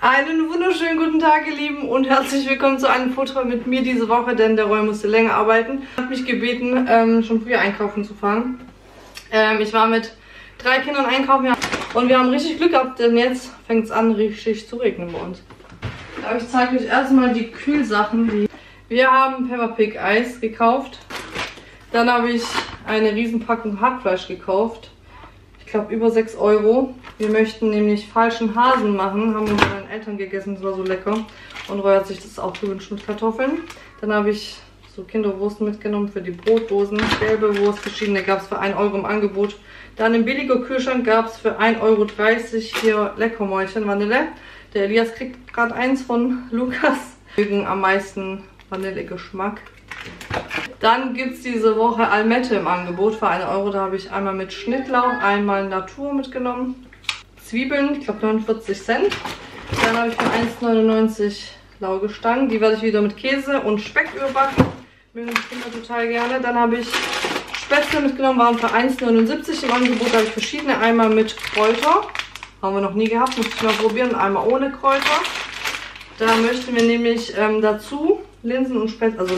Einen wunderschönen guten Tag, ihr Lieben, und herzlich willkommen zu einem Foto mit mir diese Woche, denn der Roy musste länger arbeiten. Er hat mich gebeten, schon früher einkaufen zu fahren. Ich war mit 3 Kindern einkaufen und wir haben richtig Glück gehabt, denn jetzt fängt es an, richtig zu regnen bei uns. Aber ich zeige euch erstmal die Kühlsachen. Wir haben Peppa Pig Eis gekauft. Dann habe ich eine Riesenpackung Hackfleisch gekauft. Ich glaube über 6 Euro. Wir möchten nämlich falschen Hasen machen. Haben wir mit meinen Eltern gegessen, das war so lecker. Und Roy hat sich das auch gewünscht mit Kartoffeln. Dann habe ich so Kinderwurst mitgenommen für die Brotdosen. Gelbe Wurst, verschiedene gab es für 1 Euro im Angebot. Dann im Billigo-Kühlschrank gab es für 1,30 Euro hier Leckermäulchen Vanille. Der Elias kriegt gerade eins von Lukas. Mögen am meisten Vanillegeschmack. Dann gibt es diese Woche Almette im Angebot für 1 Euro. Da habe ich einmal mit Schnittlauch, einmal Natur mitgenommen. Zwiebeln, ich glaube 49 Cent. Dann habe ich für 1,99 Laugenstangen. Die werde ich wieder mit Käse und Speck überbacken. Mögen die Kinder total gerne. Dann habe ich Spätzle mitgenommen, waren für 1,79 im Angebot. Da habe ich verschiedene, einmal mit Kräuter. Haben wir noch nie gehabt, muss ich mal probieren. Einmal ohne Kräuter. Da möchten wir nämlich dazu Linsen und Spätzle, also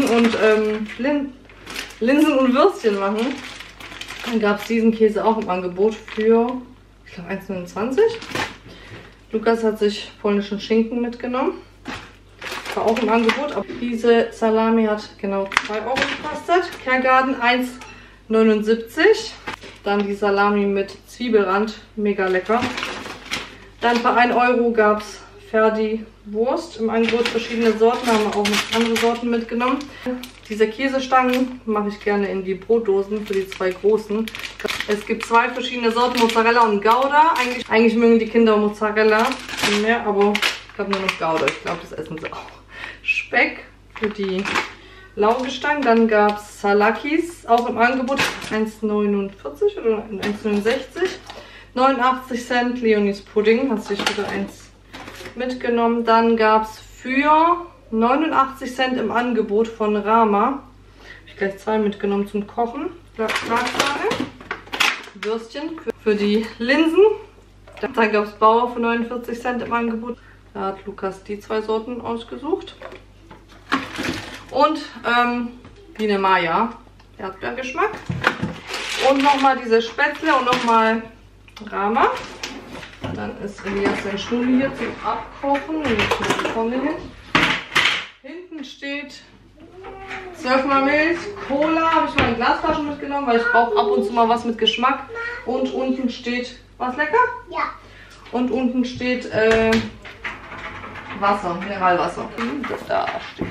Linsen und Würstchen machen. Dann gab es diesen Käse auch im Angebot für, ich glaube, 1,29. Lukas hat sich polnischen Schinken mitgenommen. War auch im Angebot. Aber diese Salami hat genau 2 Euro gekostet. Kergarten 1,79. Dann die Salami mit Zwiebelrand, mega lecker. Dann für 1 Euro gab es Ferdi Wurst im Angebot, verschiedene Sorten, haben wir auch noch andere Sorten mitgenommen. Diese Käsestangen mache ich gerne in die Brotdosen für die 2 großen. Es gibt 2 verschiedene Sorten, Mozzarella und Gouda. Eigentlich mögen die Kinder Mozzarella mehr, aber ich habe nur noch Gouda. Ich glaube, das essen sie auch. Speck für die Laugenstangen. Dann gab es Salakis, auch im Angebot. 1,49 oder 1,69. 89 Cent Leonis Pudding. Hast du wieder eins mitgenommen. Dann gab es für 89 Cent im Angebot von Rama. Habe ich gleich 2 mitgenommen zum Kochen. Schlagsahne. Würstchen für die Linsen. Dann gab es Bauer für 49 Cent im Angebot. Da hat Lukas die 2 Sorten ausgesucht. Und Biene Maya, Erdbeergeschmack. Und nochmal diese Spätzle und nochmal Rama. Dann ist Elias sein Schnulli hier zum Abkochen. Und jetzt mal die Tonne hin. Hinten steht 12 mal Milch, Cola. Habe ich mal eine Glasflasche mitgenommen, weil ich brauche ab und zu mal was mit Geschmack. Und unten steht, was lecker? Ja. Und unten steht Wasser, Mineralwasser. Da steht.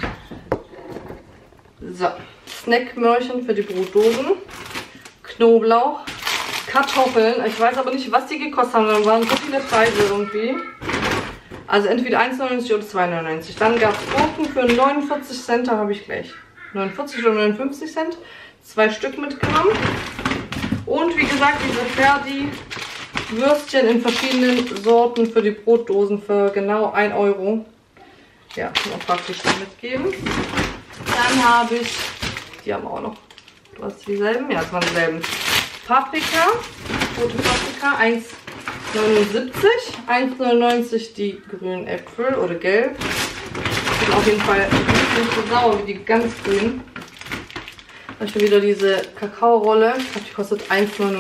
So, Snackmörchen für die Brotdosen. Knoblauch. Kartoffeln. Ich weiß aber nicht, was die gekostet haben. Da waren so viele Preise irgendwie. Also entweder 1,99 oder 2,99. Dann gab es Gurken für 49 Cent. Da habe ich gleich 49 oder 59 Cent. 2 Stück mitgenommen. Und wie gesagt, diese Ferdi Würstchen in verschiedenen Sorten für die Brotdosen für genau 1 Euro. Ja, kann man praktisch mitgeben. Dann habe ich, die haben wir auch noch. Du hast dieselben? Ja, das waren dieselben. Paprika, rote Paprika, 1,79, 1,99 die grünen Äpfel oder gelb. Die sind auf jeden Fall nicht so sauer wie die ganz grünen. Dann schon wieder diese Kakaorolle, ich glaube, die kostet 1,99.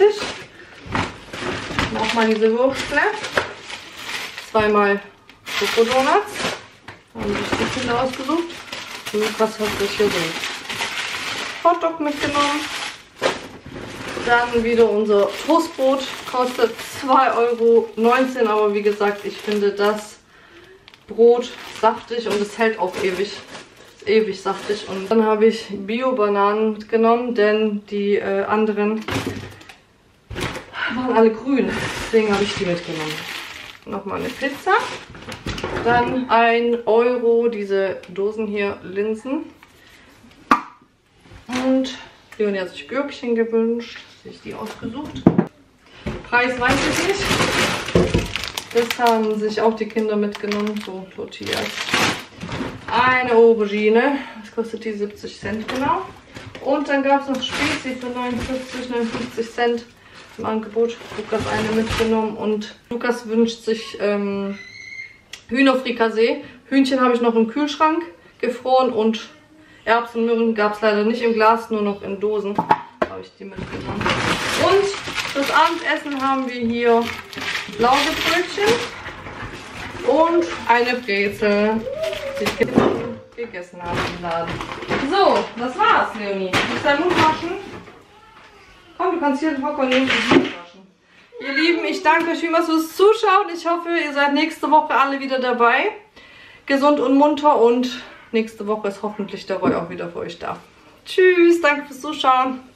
Nochmal diese Würstle, 2-mal Schokodonuts. Da haben sich die Kinder ausgesucht. Und Lukas hat sich hier so ein Hotdog mitgenommen. Dann wieder unser Toastbrot, kostet 2,19 Euro, aber wie gesagt, ich finde das Brot saftig und es hält auch ewig. Ist ewig saftig. Und dann habe ich Bio-Bananen mitgenommen, denn die anderen waren alle grün. Deswegen habe ich die mitgenommen. Nochmal eine Pizza. Dann 1 Euro diese Dosen hier Linsen. Und Leonie hat sich Gürkchen gewünscht. Sich die ausgesucht. Preis weiß ich nicht. Das haben sich auch die Kinder mitgenommen. So Tortillas. Eine Aubergine. Das kostet die 70 Cent genau. Und dann gab es noch Spezi für 59 Cent im Angebot. Lukas eine mitgenommen. Und Lukas wünscht sich Hühnerfrikassee. Hühnchen habe ich noch im Kühlschrank gefroren und Erbsen und Möhren gab es leider nicht im Glas, nur noch in Dosen. Habe ich die mitgenommen. Und das Abendessen haben wir hier Laugebrötchen und eine Brezel, die ich gegessen habe im Laden. So, das war's, Leonie. Du musst deinen Mund waschen. Komm, du kannst hier den Hocker nehmen und den Mund waschen. Ihr Lieben, ich danke euch vielmals fürs Zuschauen. Ich hoffe, ihr seid nächste Woche alle wieder dabei. Gesund und munter und nächste Woche ist hoffentlich der Roy auch wieder für euch da. Tschüss, danke fürs Zuschauen.